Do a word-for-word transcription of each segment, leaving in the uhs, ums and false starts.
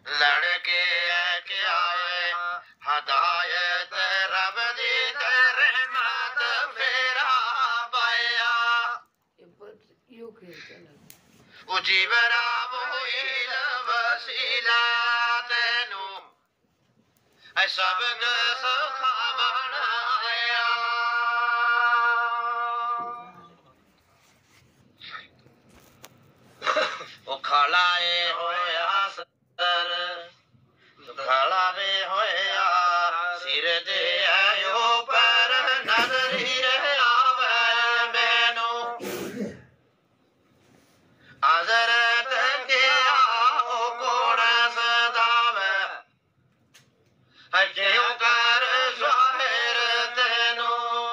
लड़के के आए हदायत रब दी रहमत फेरा पाया उजी बरा मोइल वसीला तेनू ऐ सब सुखा बनाया ओ खलाए होया सर खला वे होया सिर दे आयो पर नजर ही आवे मैनू हजरत के आओ कौन सदावे है क्यों कर ज़ाहिर तेनू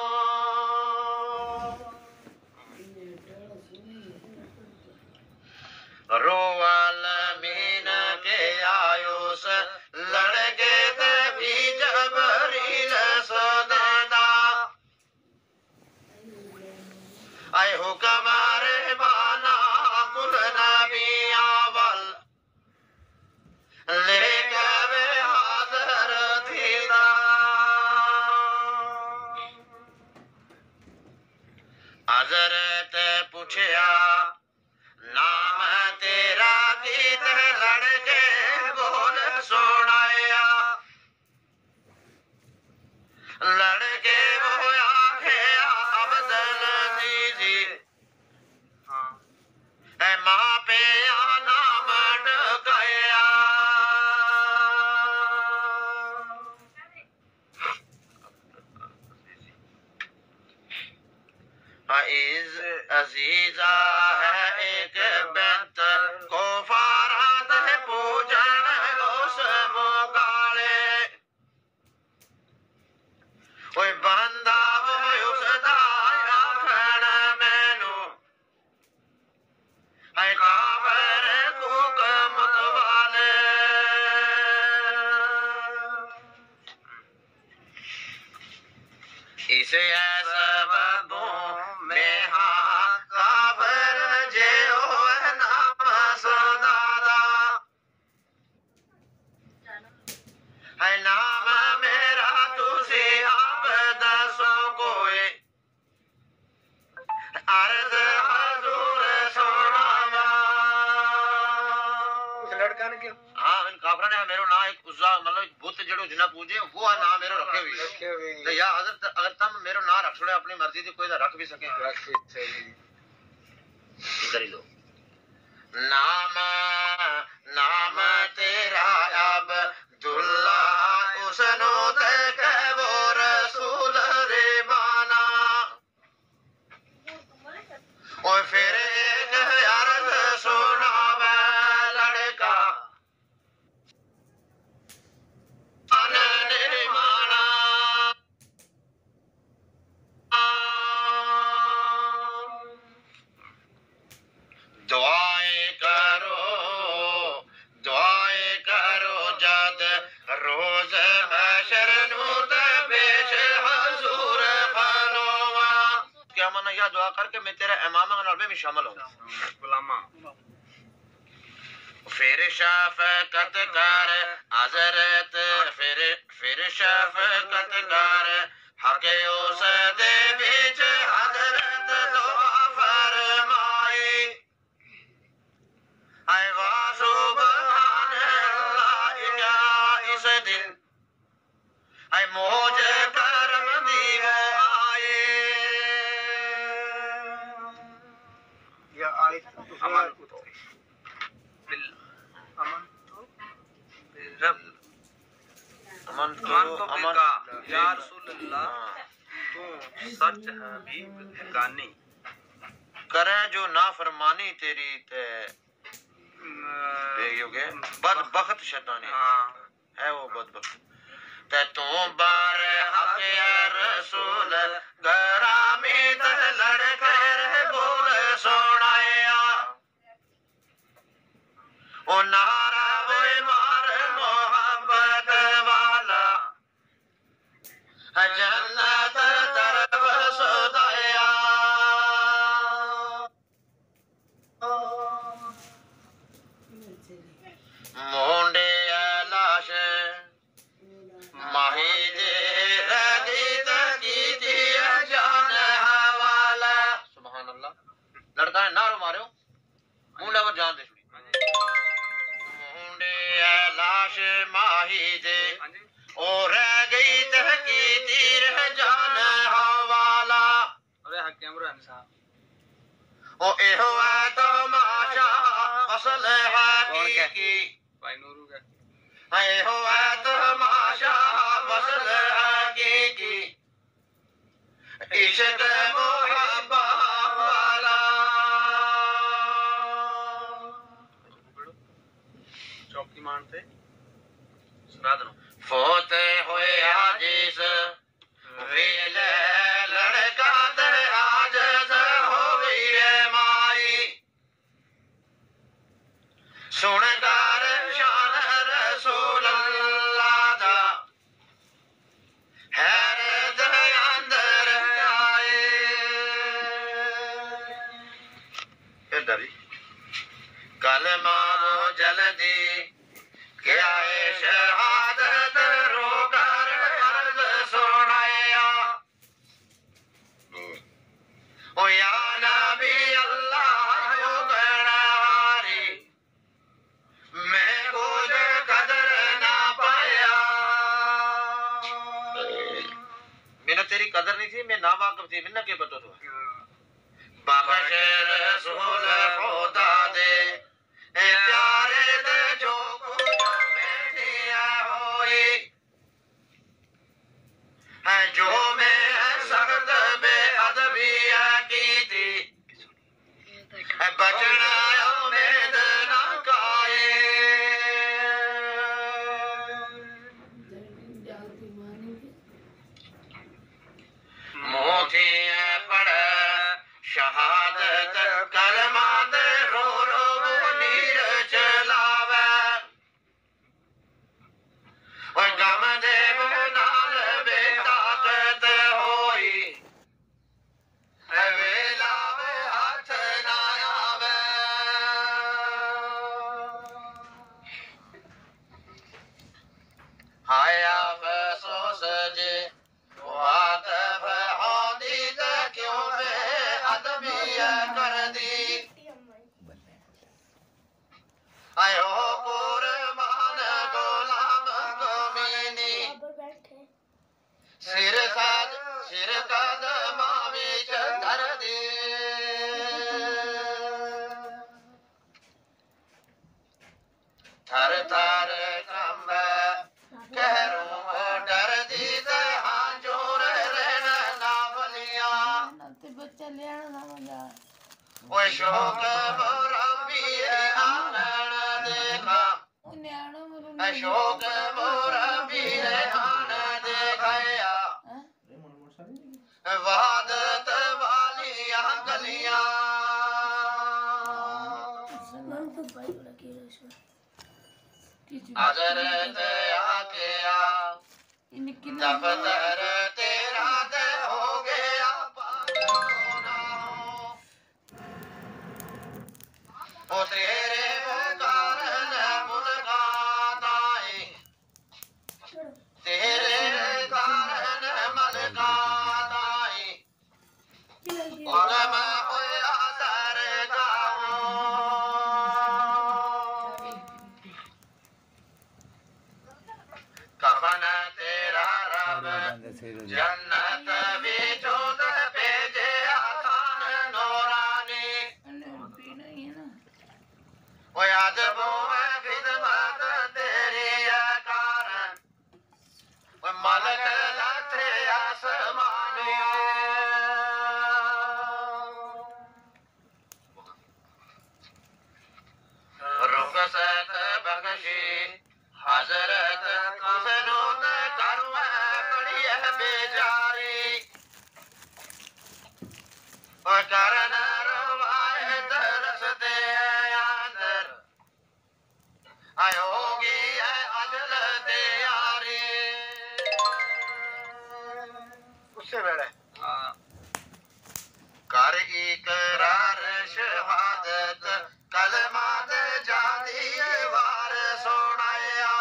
रोवाल मीन के आयुस लड़के ते भी जबरील सदा आए हुक्म रहमाना कुल नबिया वल लेके वे हाज़िर थीदा हज़रत पूछया नाम तेरा गीत लड़के बोल सुनाया लड़के वो आखे अब्दुल दीजी है माँ पे नाम डकाया इस अजीजा है एक बेत को फारत है पूजन उस मुगाले कोई बंदा वो उस दाया खण मैनू है काबर कुक मतवाले इसे सबबों में हाँ काबर जे ओ नाम सदादा है नाम मेरा तुझे आप दसो कोई अर्ज हजूर सुनावा उस लड़का ने क्यों हाँ इन काफरा ने मेरो ना एक उज़्ज़ा मतलब एक बुत जड़ो जिना पूजे वो आ नाम मेरो रखे हुए रखे हुए तो या हजरत अगर तुम मेरो ना रख छोड़े अपनी मर्जी से कोई तो रख भी सके रख सही इधर ही लो नाम नाम तेरा अब्दुल्ला उसनो ते के वो रसूल रे माना और फिर एक अर्ज सुनावे लड़का अनने माना दुआएं करो दुआएं करो जद रोज हशर नू ते पेश हजूर खलोवा क्या मना या दुआ करके मैं तेरे इमामा नाल में शामिल हूं गुलामा फिर शफकत कर हजरत फिर फिर शफकत कर हके उस दे बीच हजरत दुआ फरमाई आए वाह सुभान अल्लाह क्या इस दिन आए मौज करम दी वो आए या आए अमन बिल अमन तो रब अमन तो अमन या रसूल अल्लाह तू सच हबीब गानी करे जो नाफरमानी तेरी ते योगे बदबख्त शैतानी है वो बदबख्त ते तू बार हक रसूल गरामी ते लड़के बोल सुनाया ओ नारा वो मार मोहब्बत वाला जन्नत तरफ सुदाया मुंडे लाश माही दे और रह गई तहकी तीर जान हवाला अरे हक कैमरा साहब ओ एहो है तमाशा असल है की भाई नूरू का एहो है तमाशा असल है की इश्क मोहब्बत वाला चौकी मानते सुना दो फोत होए आजिज वेल लड़का ते आजिज हो गई रे माई सुन कर शान रसूल अल्लाह दा हैरत अंदर आए इधर कलमा वो जल्दी क्या है शहादत रोकर अर्ज सुनाया ओ या नबी अल्लाह को गणारी मैं कुछ कदर ना पाया मैंने तेरी कदर नहीं थी मैं ना वाकिफ थी मैंने क्या पता था बख्श रसूल खुदा दे ए प्यारे दे जो कुछ में दिया होई है जो मैं सख्त बेअदबी की थी बचना उम्मीद ना काए मोती पड़ शहादत कलमा दे रो रो नीर चलावे और गम दे नाल बेताकत होई वेला वे हाथ ना आवे हाय अफसोस जे वाकफ होती ते क्यों बे अदबी कर दी आयो कुर्बान गुलाम कमीनी सिर साज सिर कदम विच धर दी थर थर कंब कहरों डर दी ते हां जोर रहना ना बलिया बच्चा ले आना मजा ओए शौक मोरबी आनन देखा उन्हें आना मरो अशोक मोरबी आन देखया वादत वालियां गलियां हजरत आके आ दफ्तर तेरा ते हो गया पागल हो ओ तेरे कारण मुलाकात आई तेरे कारण मुलाकात आई और मैं होया सरगाओ कफन तेरा रब जन्नत विचों भेजे आसान नूरानी ओ अजबो है खिदमत तेरी कारण ओ मलक लाथे आसमानी रुखसत बख्शी हजरत कुसनोत करवा पड़ी है बेजारी और करन रवायत रसते अंदर आयोगी है अजल तैयारी उससे बेड़े कर इकरार शहादत कलमा दे जादी वार सुनाया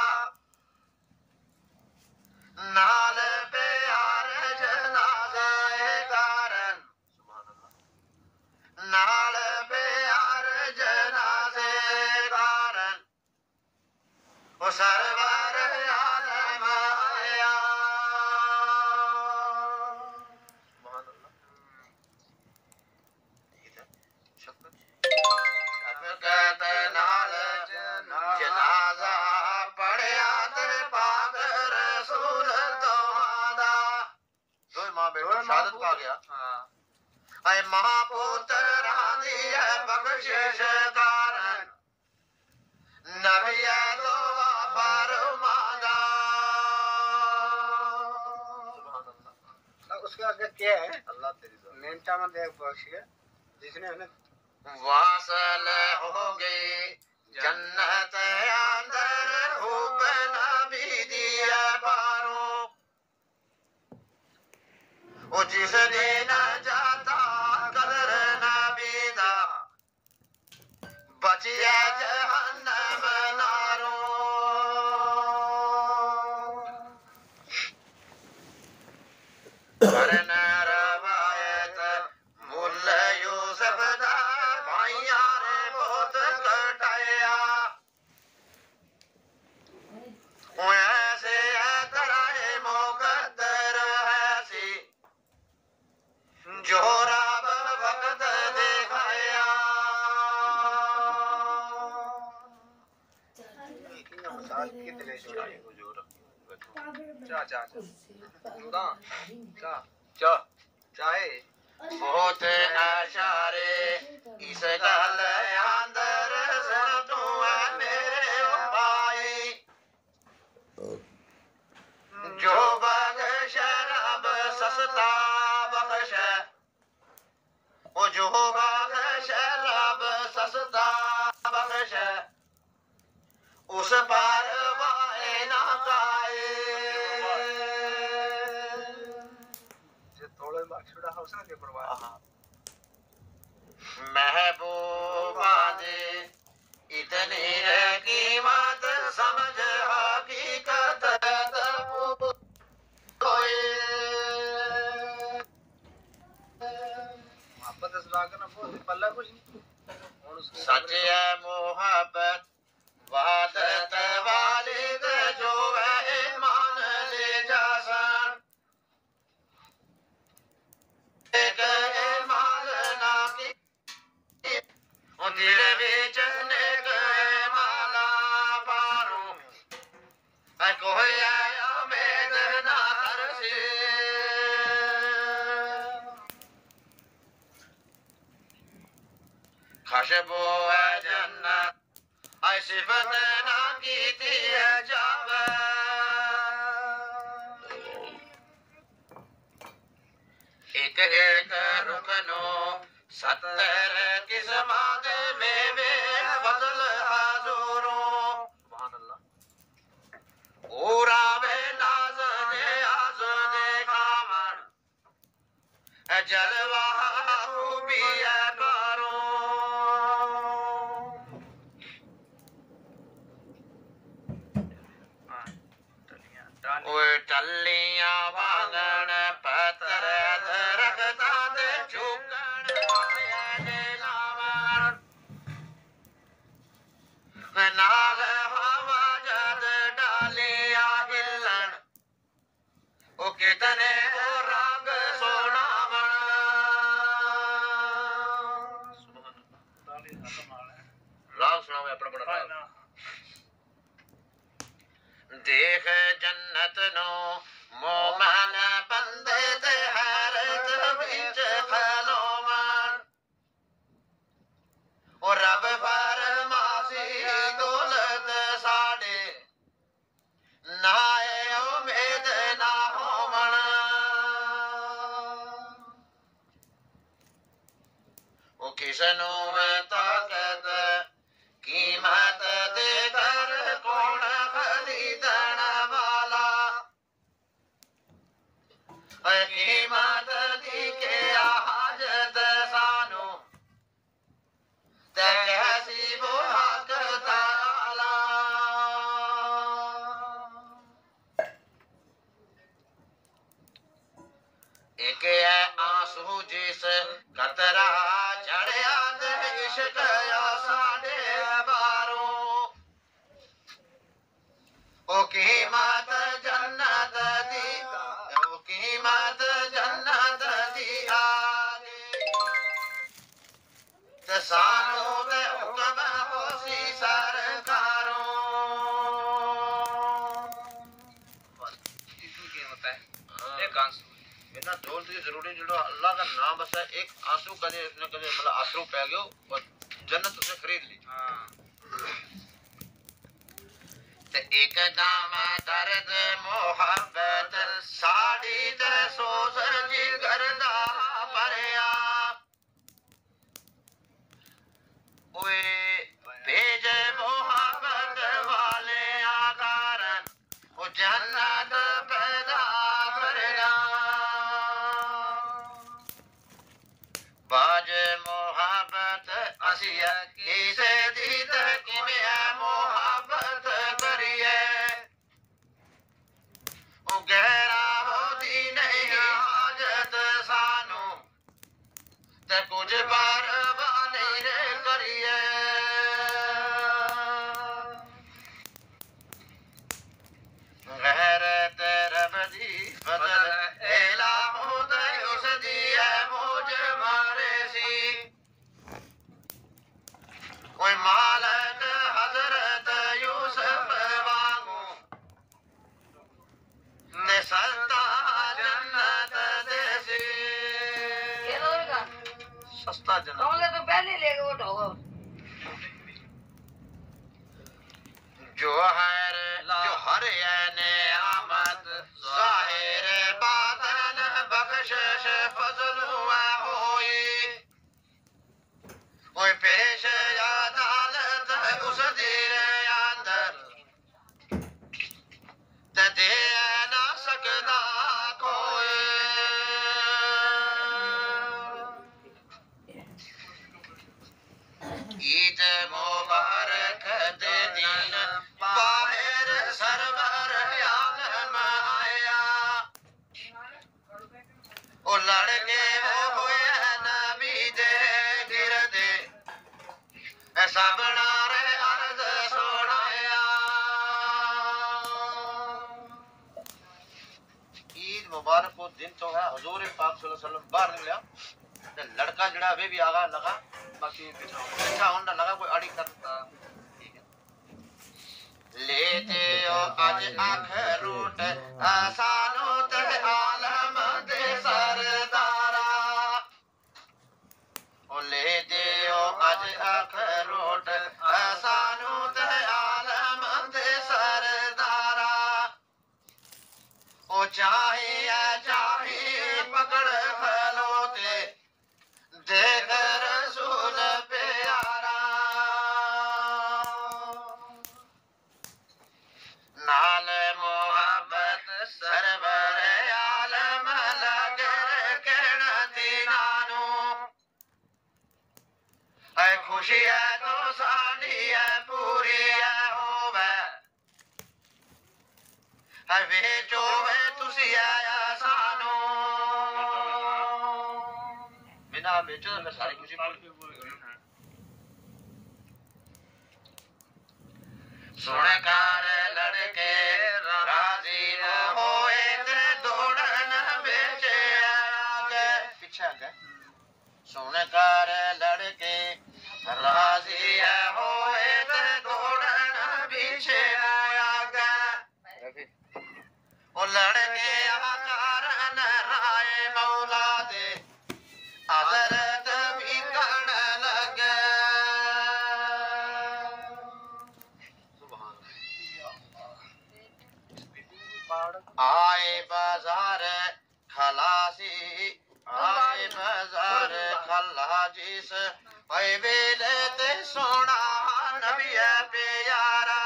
नाल प्यार जनाज़े कारण नाल प्यार जनाज़े कारण सरवर आलम आया शफकत नाल जनाजा पढ़िया ते पाक रसूल दोहादा दो मां बेटो शहादत पा गया हाँ ऐ महापुत्र दी है बख्शिश कारण नबी दुआ फरमादा सुभान अल्लाह उसके आगे क्या है अल्लाह तेरी ज़ात मेंटा में देख बख्शिया जिसने उन्हें वासल हो गई जन्नत अंदर हुब नबी दिया पारो ओ जिस दिन जाता कदर नबी दा बचिया जहन्नम नारो करन रवायत मुल यूसुफ दा भाइयां रे बहुत कटाया ओ ऐसे तराए मुकद्दर है सी जो रब वक्त दिखाया कितने जोड़े चा चा चा चा चा चाहे बहुत आशारे इस गल अंदर सुन तू है मेरे भाई जो बख्श रब सस्ता बख्श ओ जो बख्श रब सस्ता बख्श उस पर वाए ना काए जो थोड़े मार्क्सुड़ा हाउस ना के परवाह महबूबा दे इतनी है कीमत समझ हकीकत कोई मोहब्बत इस राग ना बहुत पल्ला कुछ नहीं और उसके सच है मोहब्बत वहदत वालिद जो है ईमान ले जासन एक ईमान ना की ओ दिल विच नेक माला पारो ऐ कोई उम्मीद ना करसी खुशबू है जन्नत ऐ सिफत ना कीती है जावे एक एक रुकनो सत्तर किस्मां दे मेवे बदल हजूरों सुभान अल्लाह पूरा वे नाज ने आज देखावन ऐ जलवा खूबी है करो ओए टल्लियां वांगण पत्थर दरख्तां ते झुकण आया जे लावण नाल हवा जद डालियां हिलन ओ कितने ओ रंग सोनावण राग सुनाओ अपना बड़ा राग देख जन्नत नो मोमन बंदे ते हैरत विच खलोवन ओ रब फरमासी दौलत साडे नाए उम्मीद ना होवन ओ किसनू ताकत कीमत दे कर कौन खरीदण वाला कीमत दी के हाजत सानू ते कैसी वो हक ताला एक है आंसू जिस कतरा चढ़िया ते इश्क या साडे बारों सानू दे हुक्म होसी सरकारों इसमें क्या होता है एक आंसू बिना जोर की जरूरी जो अल्लाह का नाम बस है एक आंसू कदे इसने कदे मतलब आंसू पै गयो और जन्नत उसने खरीद ली हां ते एक दाम दर्द मोहब्बत साड़ी दे सोजर जिगर दा भरया ओए भेज मोहब्बत वाले कारण ओ जन्नत पैदा करना बाज मोहब्बत असिया किसे दी ते किवें मोहब्बत करिए ओ गहरा होती नहीं हाजत सानू ते कुछ परवाह नहीं रे करिए गैरत रब दी फजल एला होते उस दी है मुझ मारे सी कोई मालक हजरत यूसुफ वांगू ने सस्ता जन्नत देसी ये लोगा सस्ता जन्नत तुमले तो पहले ले गए उठो जो हर जो हर ने आमद जाहिर बातन बख्शिश फजल हुआ होई कोई पेश अदालत उस दीर अंदर ते दे ना सकदा कोई ईद मुबारक दे दिन बाहर सरवर आलम आया ओ लड़के वो होए नबी दे गिरदे ऐसा बना रे अर्ज सोनाया ईद मुबारक को दिन तो है हुजूर पाक सल्लल्लाहु अलैहि वसल्लम बाहर निकला ते लड़का जड़ा वे भी आगा लगा बाकी अच्छा होंडा लगा कोई अड़ी करता लेते ओ आज आखिर रूट आसानो ते आलम दे सरदारा ओ लेते ओ आज आखिर रूट आसानो ते आलम दे सरदारा ओ चाहिए चाहिए पकड़ खलोते देख रसूल प्यारा नाल मोहब्बत सरवर आलम लगर कहण दीनानू ऐ खुशी है तो साडी है पूरी है होवे ऐ वेचो वे तुसी आया सानू बिना बेचो तो सारी खुशी सुनकार लड़के राजी न होए ते दौड़न बेचे आगे पीछे आगे सुनकार लड़के राजी होए ते दौड़न पीछे आगे ओ लड़के आकारन राय मौला दे हजरत भी कण लगे आए बाजार खलासी आए बाजार खलाजीस आए वेले ते सोना नबी प्यारा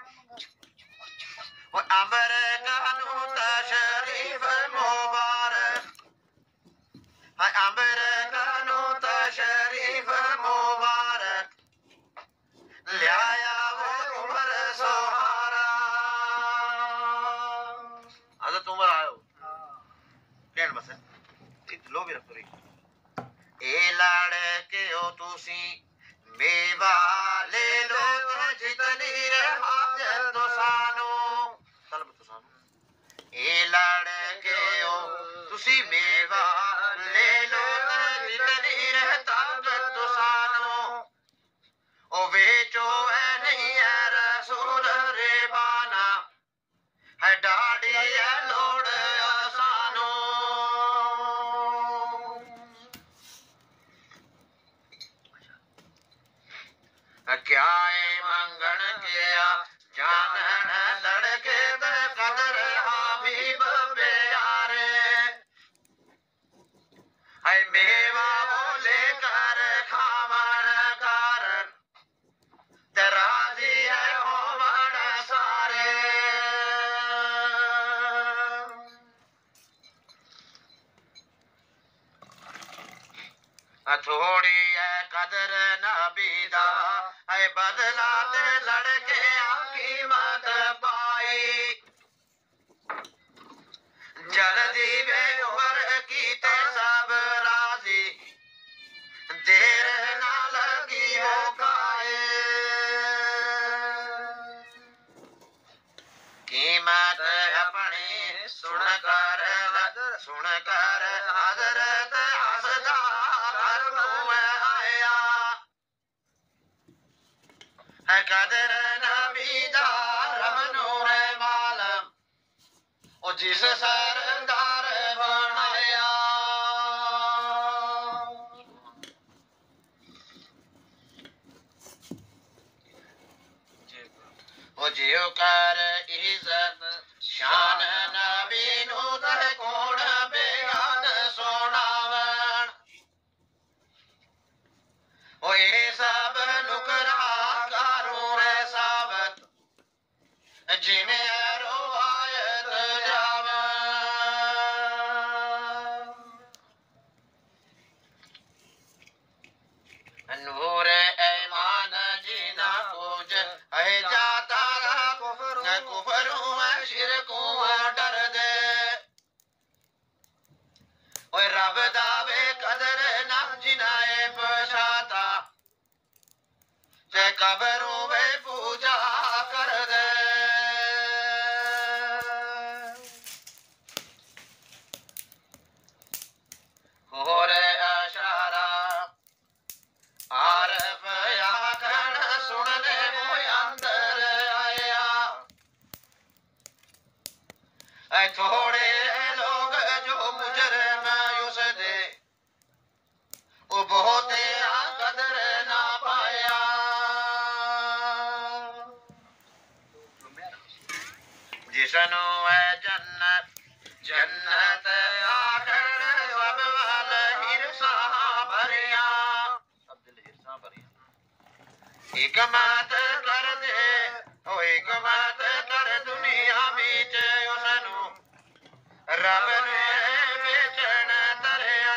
वो अमर कानू तशरीफ मुबारक हाय अमर कानू तशरीफ मुबारक लिया वो उमर सोहारा हजरत उमर आयो कहन बस लो भी रख रही ए लड़के हो तुसी मेवा ले लो जितनी हाजत तो सानो तलब तो सानो ए लड़के हो तुसी मेवा ले लो जितनी ताकत तो सानो थोड़ी है कदर नबी दा है बदला ते लड़के कीमत पाई जल्दी वे उम्र की ते सब राजी देर ना लगी हो काए कीमत अपनी सुन कर सुन कर हजरत हसदा घर में आया है कदर नबी दा रब नूर मालम ओ जिस सरदार बनाया ओ जियो कर इज्जत शान नबी नू ते कोण बयान सुनावन ओ ये सब नुकरा करूं रे साबत जिन्हें रोवायत जावन नूर ईमान जीना कुछ है जाता कुफर कुफरों में शिरकों डर दे ओए रब दावे कदर ना जिनाए पछाता ते कबरों में पूजा कर दे हो रे अशारा आरफ आखण सुनने वो अंदर आया ऐ थोड़े लोग जो मुजरम उस दे वो बहुत कदर ना पाया जिसनु है जन्नत जन्नत आखण सब वाल हिरसा भरिया सब दिल हिरसा भरिया एक बात कर दे ओ एक बात कर दुनिया बीच उसनु रब ने बेचन तरया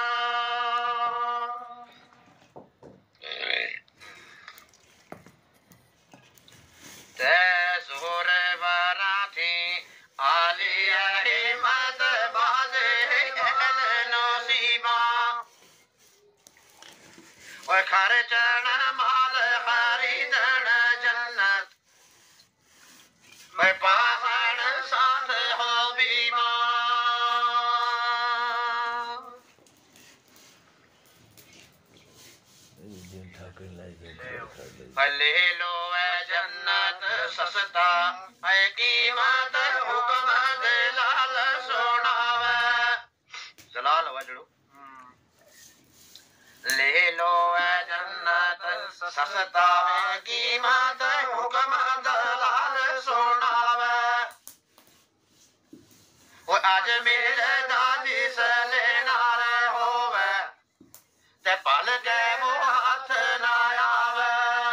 ते जोर वारा थी आलिया हिम्मत बाजे अहल नसीबा ओए खर्चन माल खरीदन जन्नत ओए पाहन साथ हो बीमा ले लो है जन्नत सस्ता है कीमत हुक्म दलाल सुनावे दलाल वजड़ो ले लो है जन्नत सस्ता है कीमत हुक्म दलाल सुनावे वो आज मेरे दादी से लेना रे होवे ते पल के वो हाथ ना आवे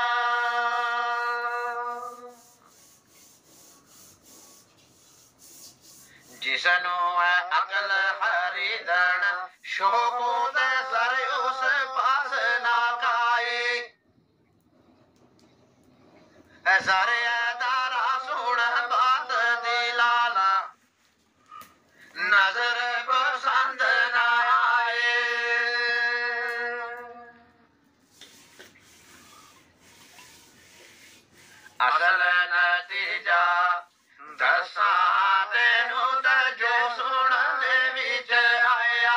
जिसनु है अकल खरीदन शोकों दे सर उस पास ना काई सर दारा सुन बात दिलाला नजर पसंद ना आए असल नतीजा दसा तेनू ते जो सुन दे विच आया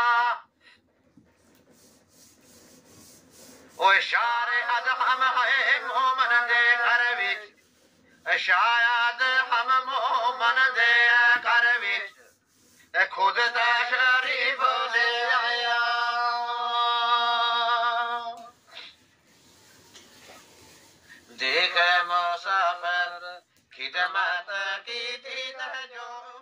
ओ शारे अदहम है मोमन दे घर विच शायद हम मोमन दे घर विच खुद दा शरीफ ले आया देख मुसाफिर खिदमत की थी जो